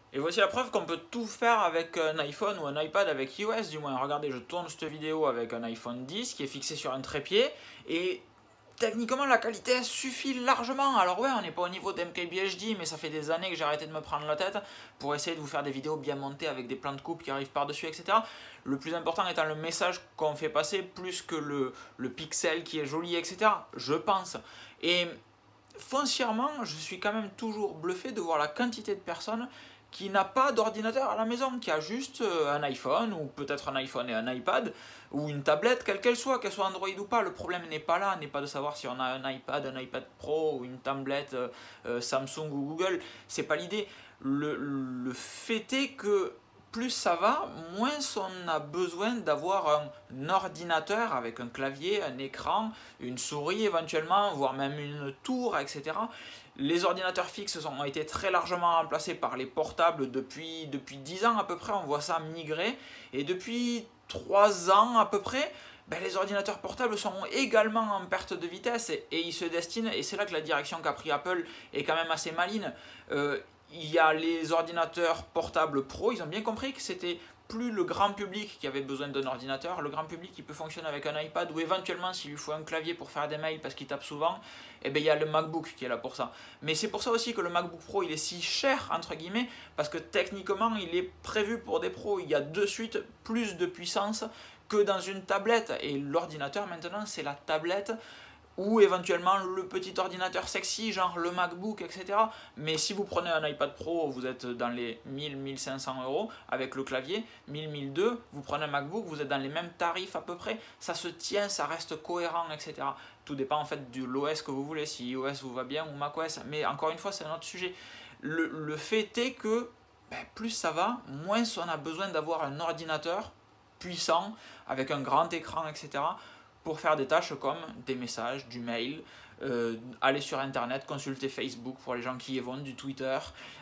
Et voici la preuve qu'on peut tout faire avec un iPhone ou un iPad avec iOS du moins. Regardez, je tourne cette vidéo avec un iPhone 10 qui est fixé sur un trépied et techniquement la qualité suffit largement. Alors ouais, on n'est pas au niveau d'MKBHD, mais ça fait des années que j'ai arrêté de me prendre la tête pour essayer de vous faire des vidéos bien montées avec des plans de coupe qui arrivent par-dessus, etc. Le plus important étant le message qu'on fait passer plus que le pixel qui est joli, etc. Je pense. Et foncièrement, je suis quand même toujours bluffé de voir la quantité de personnes qui n'a pas d'ordinateur à la maison, qui a juste un iPhone, ou peut-être un iPhone et un iPad, ou une tablette, quelle qu'elle soit Android ou pas. Le problème n'est pas là, n'est pas de savoir si on a un iPad Pro, ou une tablette Samsung ou Google, c'est pas l'idée. Le fait est que plus ça va, moins on a besoin d'avoir un ordinateur avec un clavier, un écran, une souris éventuellement, voire même une tour, etc. Les ordinateurs fixes ont été très largement remplacés par les portables depuis 10 ans à peu près, on voit ça migrer. Et depuis 3 ans à peu près, ben, les ordinateurs portables sont également en perte de vitesse et ils se destinent, et c'est là que la direction qu'a pris Apple est quand même assez maligne. Il y a les ordinateurs portables pro, ils ont bien compris que c'était plus le grand public qui avait besoin d'un ordinateur. Le grand public il peut fonctionner avec un iPad ou éventuellement s'il lui faut un clavier pour faire des mails parce qu'il tape souvent, eh bien, il y a le MacBook qui est là pour ça. Mais c'est pour ça aussi que le MacBook Pro il est si cher entre guillemets parce que techniquement il est prévu pour des pros. Il y a de suite plus de puissance que dans une tablette et l'ordinateur maintenant c'est la tablette ou éventuellement le petit ordinateur sexy, genre le MacBook, etc. Mais si vous prenez un iPad Pro, vous êtes dans les 1000-1500 euros avec le clavier, 1000-1200, vous prenez un MacBook, vous êtes dans les mêmes tarifs à peu près, ça se tient, ça reste cohérent, etc. Tout dépend en fait de l'OS que vous voulez, si iOS vous va bien ou macOS, mais encore une fois, c'est un autre sujet. Le fait est que ben, plus ça va, moins on a besoin d'avoir un ordinateur puissant, avec un grand écran, etc., pour faire des tâches comme des messages, du mail, aller sur internet, consulter Facebook pour les gens qui y vont, du Twitter,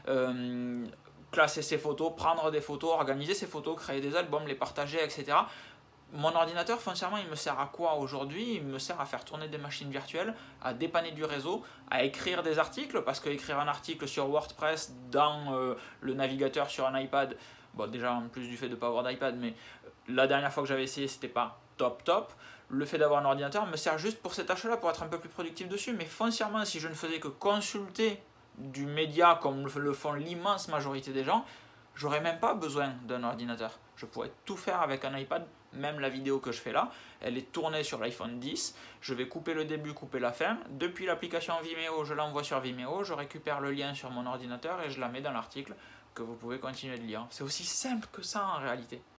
classer ses photos, prendre des photos, organiser ses photos, créer des albums, les partager, etc. Mon ordinateur, foncièrement, il me sert à quoi aujourd'hui? Il me sert à faire tourner des machines virtuelles, à dépanner du réseau, à écrire des articles, parce que écrire un article sur WordPress dans le navigateur sur un iPad, bon déjà en plus du fait de ne pas avoir d'iPad, mais la dernière fois que j'avais essayé, c'était pas top. Le fait d'avoir un ordinateur me sert juste pour ces tâches-là, pour être un peu plus productif dessus, mais foncièrement, si je ne faisais que consulter du média comme le font l'immense majorité des gens, j'aurais même pas besoin d'un ordinateur. Je pourrais tout faire avec un iPad, même la vidéo que je fais là, elle est tournée sur l'iPhone 10, je vais couper le début, couper la fin, depuis l'application Vimeo, je l'envoie sur Vimeo, je récupère le lien sur mon ordinateur et je la mets dans l'article que vous pouvez continuer de lire. C'est aussi simple que ça en réalité.